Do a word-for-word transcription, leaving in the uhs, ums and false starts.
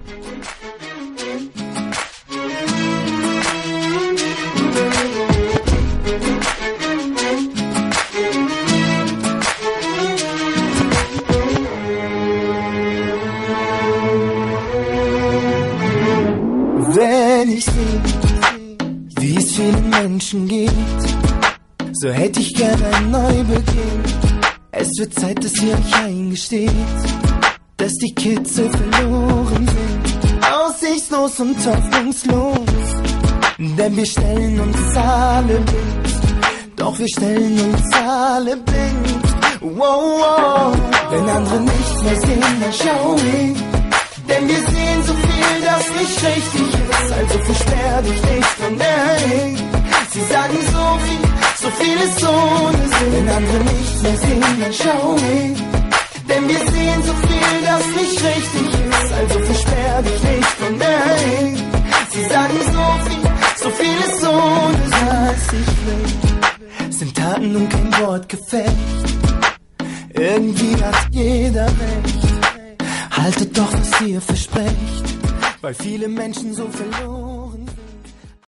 Wenn ich sehe, wie es vielen Menschen geht, so hätte ich gerne ein Neubeginn. Es wird Zeit, dass ihr euch eingesteht, dass die Kids so verloren sind, aussichtslos und hoffnungslos. Denn wir stellen uns alle blind, doch wir stellen uns alle blind. Wow, wow. Wenn andere nicht mehr sehen, dann schau hin. Denn wir sehen so viel, das nicht richtig ist. Also versperr dich nicht von der Hänge. Sie sagen so viel, so viel ist ohne Sinn. Wenn andere nicht mehr sehen, dann schau hin. Denn wir sehen so viel, das nicht richtig ist. Also versperr dich nicht von der Hänge. Sie sagen so viel, so viel ist ohne Sinn. Was ich will, sind Taten und kein Wortgefecht. Irgendwie hat jeder recht. Haltet doch, was ihr versprecht, weil viele Menschen so verloren